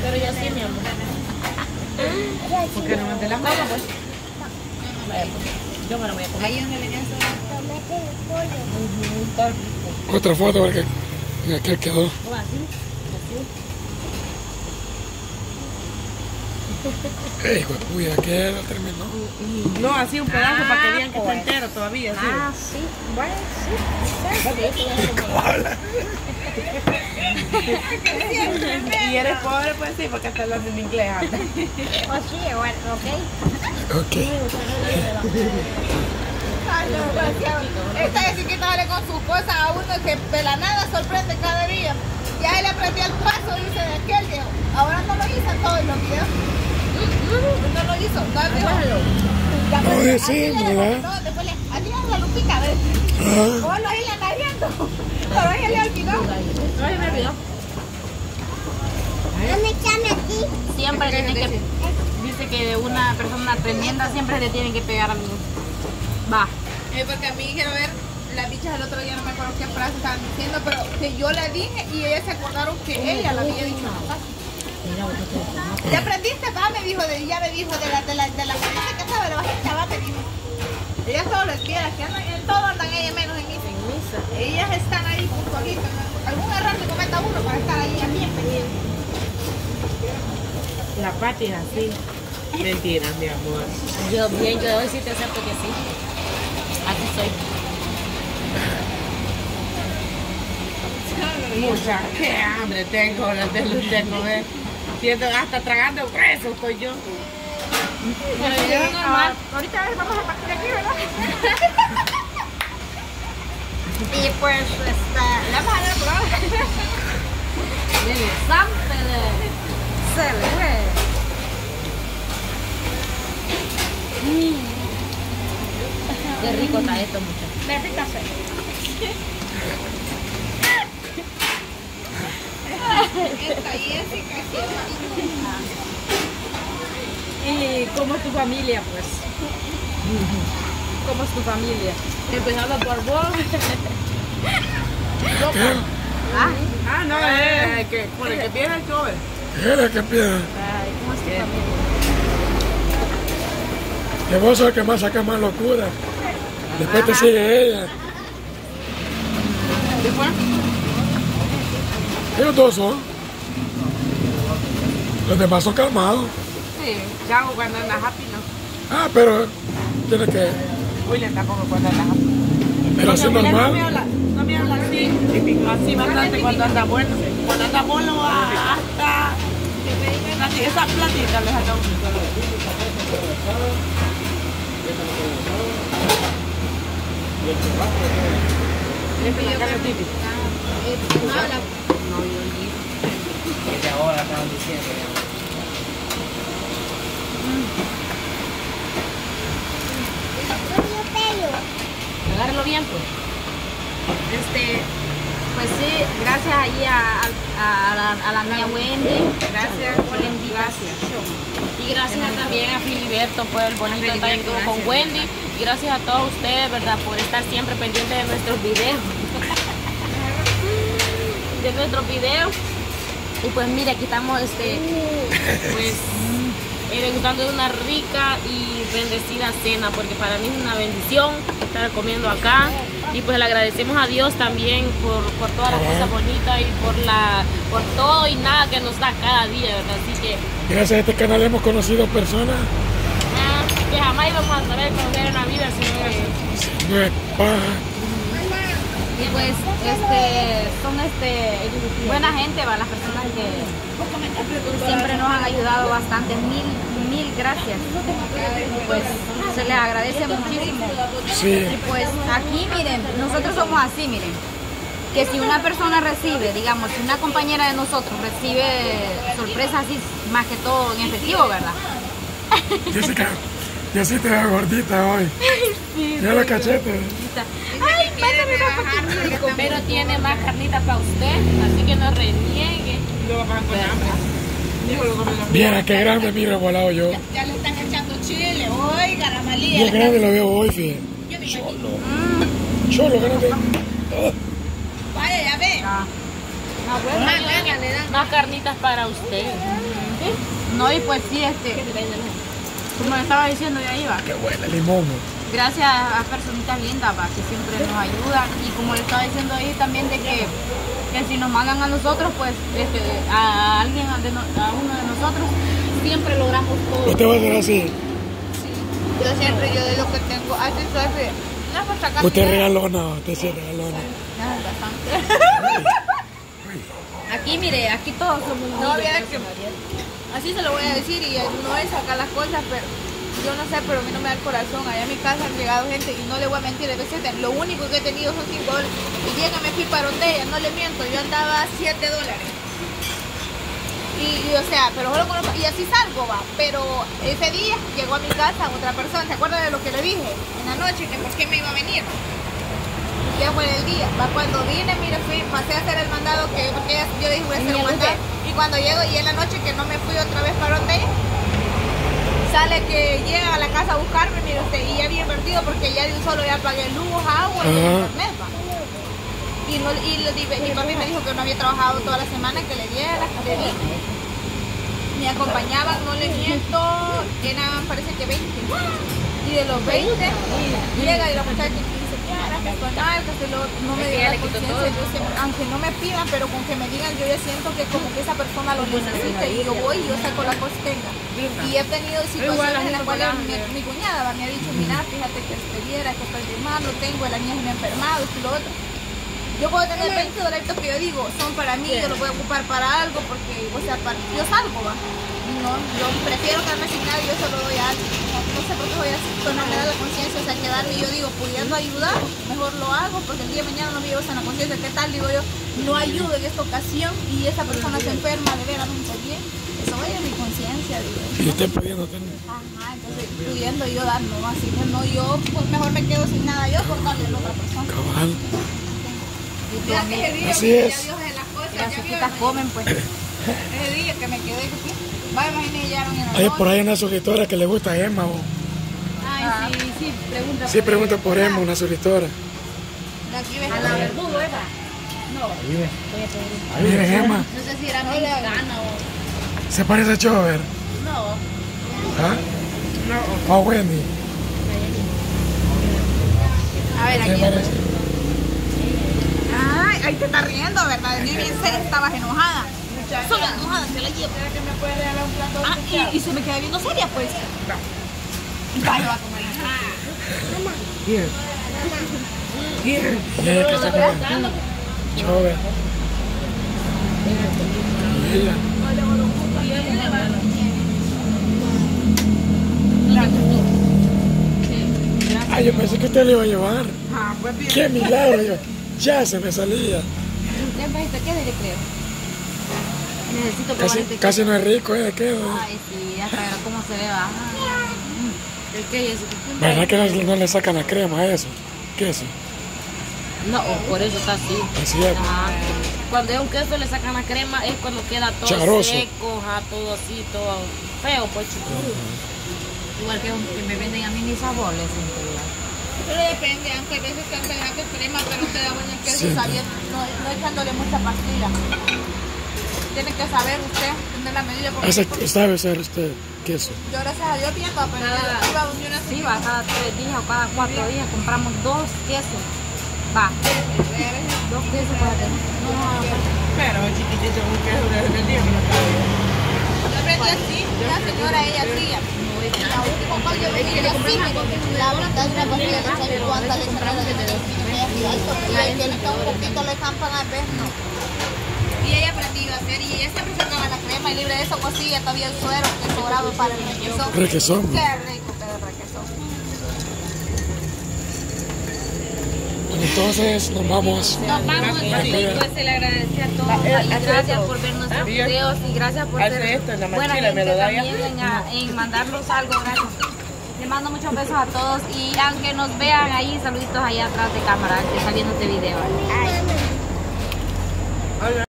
Pero ya sí, mi amor. Porque no de la mano, pues. Vaya, pues, yo me lo voy a comer. Ahí donde le das Está rico. Otra foto porque aquel quedó. Oh, así, Ey, güey, ¿qué lo terminó? no, así un pedazo para que vean que está entero todavía. Así. Ah, sí. Bueno, sí. Y eres pobre, pues sí, porque está hablando en inglés. Oh, sí, bueno, ok. Ok. Ay, no, gracias. Esta de chiquita sale con sus cosas a uno que de la nada sorprende cada día. Ya él aprendió el paso, dice de aquel día. Ahora no lo hizo en todos los videos. No lo hizo, no No decimos, ¿verdad? No, después le hacía la lupita, ¿ves? Vos lo ahí le anda viendo. Pero ella le olvidó. No, se me olvidó. Siempre tiene que... Dice que de una persona tremenda siempre le tienen que pegar a mí. Va. Porque a mí quiero ver las bichas el otro día, no me acuerdo qué frase estaban diciendo, pero que yo le dije y ellas se acordaron que ella la había dicho. ¿Ya aprendiste? Ya me dijo de la persona que sabe, la bajita, me dijo. Ellas solo les quieren, que andan en todo, andan ellas menos en misa. Ellas están ahí puntualitas. Algún error que cometa uno para estar ahí bien pendiente. La Pati es así. Mentira, mi amor. Yo bien, yo hoy sí te acepto que sí. Así soy. Mucha, qué hambre tengo, la tengo comer. Siento hasta tragando preso estoy yo. Pero yo normal. Ahorita vamos a partir aquí, ¿verdad? Y pues, la mala prueba. Dele, sámpele. Se le fue. Qué rico está esto, muchachos. Necesita hacer. Esta Jessica, ¿Y cómo es tu familia, pues? ¿Cómo es tu familia? Empezando por vos. No, que por el que tiene el cover. Era que empieza. Ay, ¿cómo es tu familia? Que vos sos el que más saca más locura. Después te sigue ella. ¿Qué fue? Ellos dos son. Los demás son calmados. Sí, Chago cuando anda happy, ¿no? Ah, pero tiene que... William tampoco cuando anda happy. Pero así William normal. no me habla así. Así bastante cuando anda bueno. Cuando anda bueno hasta... Esa plática les anda Desde ahora estaban diciendo. Agárralo bien, pues. Pues sí, gracias ahí a la mía Wendy. Gracias, Wendy. Gracias. Y gracias también a Filiberto por el bonito detalle que hubo con Wendy. Y gracias a todos ustedes, ¿verdad? Por estar siempre pendientes de nuestros videos. De nuestros videos. Y pues mire, aquí estamos pues degustando de una rica y bendecida cena, porque para mí es una bendición estar comiendo acá. Y pues le agradecemos a Dios también por todas las cosas bonitas y por todo y nada que nos da cada día, ¿verdad? Así que Gracias a este canal hemos conocido personas. Que jamás íbamos a saber conocer en la vida, sino que... No es paja. Y pues son buena gente, ¿va? Las personas que siempre nos han ayudado bastante. Mil gracias. Pues se les agradece muchísimo. Sí. Y pues aquí miren, nosotros somos así, miren, que si una persona recibe, digamos, si una compañera de nosotros recibe sorpresas así, más que todo en efectivo, ¿verdad? Jessica, ya sí te veo gordita hoy. Sí, Ya los cachetes. ay, mándame una poquitito. Pero tiene más carnita para usted, así que no reniegue. Lo van con hambre. Dijo lo comen los Mira qué grande miro volado yo. Ya le están echando chile. Oiga, la malía. Bien grande lo veo hoy, fíjate. Yo vi aquí. Cholo, grande. Vaya, ya ve. Más bueno, Más ganas le dan. más carnitas para usted. No, y pues sí, como le estaba diciendo, ya iba. Que huele limón. Gracias a personitas lindas, va, que siempre nos ayudan. Y como le estaba diciendo ahí también de que si nos mandan a nosotros, pues a alguien, a uno de nosotros, siempre logramos todo. ¿Usted va a ser así? Yo siempre, yo de lo que tengo, así soy. No, pues acá. ¿Usted regalona? ¿Usted sí regalona? Aquí, mire, aquí todos somos No, había que. Así se lo voy a decir y no es sacar las cosas, pero yo no sé, pero a mí no me da el corazón. Allá en mi casa han llegado gente y no le voy a mentir, a veces lo único que he tenido son $5. Y llega, me fui para donde ella, no le miento, yo andaba a $7. Y o sea, pero solo con y así salgo, va. Pero ese día llegó a mi casa otra persona, ¿se acuerdan de lo que le dije en la noche? Que por qué me iba a venir. Ya fue el día, va, cuando vine, mire, pasé a hacer el mandado porque yo dije voy a hacer un mandado. Y cuando llego y en la noche que no me fui otra vez para donde ella, sale que llega a la casa a buscarme, mire usted, y ya había invertido porque ya de un solo ya pagué luz, agua y internet, va. Y papi me dijo que no había trabajado toda la semana, que le diera, que le dije. Me acompañaban, no le miento, eran parece que 20. Y de los 20 llega y la muchacha dice, gracias con algo, no me diga la conciencia, yo siempre, aunque no me pidan, pero con que me digan, yo ya siento que como que esa persona lo necesita y yo voy y yo saco la costeña. Y he tenido situaciones en las cuales mi cuñada me ha dicho, mira, fíjate que viera que estoy de mal, lo tengo, la niña se me ha enfermado, esto y lo otro. Yo puedo tener $20 que yo digo, son para mí, yo los voy a ocupar para algo, porque, o sea, yo salgo, va. No, yo prefiero quedarme sin nada y yo se lo doy a alguien. No sé por qué voy así, pero no me da la conciencia, o sea, quedarme y yo digo, pudiendo ayudar, mejor lo hago, porque el día de mañana no me llevo en la conciencia, ¿qué tal? Digo yo, no ayudo en esta ocasión y esa persona se enferma, de veras, no está bien. Eso vaya mi conciencia, digo. ¿Y usted pudiendo tener? Ajá, entonces pudiendo yo dar, no, así que no, yo pues mejor me quedo sin nada yo por darle a la otra persona. Cabal. Mira que ese día, Así ya es. Dios de las cosas, Las ya vio, chiquitas comen, pues. ese día que me quedé aquí, vaya, imagínate, ya en el Hay por ahí una suscriptora que le gusta a Emma. Ay, sí, pregunta. Sí, pregunta por Emma, una suscriptora. aquí ves A la verdugo, Eva. Ahí viene Emma. No sé si era mexicana o... ¿Se parece a Chover? No. ¿Ah? No. ¿O Wendy? a ver, ¿Qué aquí. parece? Ay, ahí te está riendo, ¿verdad? Yo bien seria, estabas enojada. Solo enojada, se la llevo. que me puede regalar un plato Y se me queda viendo seria, pues. Vaya, va a comer. ¿Quién? ¿Quién? ¿Quién que está comiendo? Chover. Y ella. Ay, yo pensé que usted le iba a llevar. Pues bien. ¡Qué milagro! Yo, ya se me salía. ¿Ya bajiste qué le creo? Necesito probar Casi, este casi no es rico, ¿eh? ¿Qué? Ay, sí, ya sabrá cómo se ve, va. ¿El qué es eso? ¿Verdad que no le sacan la crema a eso? ¿Qué es eso? No, por eso está así. Así es. Ajá. Cuando es un queso le sacan la crema es cuando queda todo Charoso. seco, ajá, todo así, todo feo, pues chucuro. Igual que me venden a mí ni sabor, les siento igual. Pero depende, aunque hay veces que te que crema, pero te da bueno el queso Sí. sabiendo, no echándole mucha pastilla. Tiene que saber usted, tener la medida. Porque ¿Sabe hacer usted queso? yo gracias a Dios viendo, pero iba a unir una Sí, va, cada 3 días o cada 4 días compramos 2 quesos. Va, 2 quesos para tener. Pero chiquitito, un queso desde el día que lo estaba viendo. Yo aprendí así, la señora ella hacía. La última cuando yo vine así, la mitad de una pastilla le echan cuánta leche no le echan. Y ahí tiene que un poquito le campan al vez, no. Y ella aprendió a hacer, y ella siempre sacaba la crema, y libre de eso cosilla todavía el suero que sobraba para el requesón. Requesón. Qué rico que es el requesón. Entonces nos vamos. Nos vamos, pues se le agradece a todos y gracias por ver nuestros videos y gracias por Hace ser esto en la buena mochila, me gente lo da ya. también en mandarnos algo, gracias. Les mando muchos besos a todos y aunque nos vean ahí, saluditos allá atrás de cámara que está viendo este video. Ay.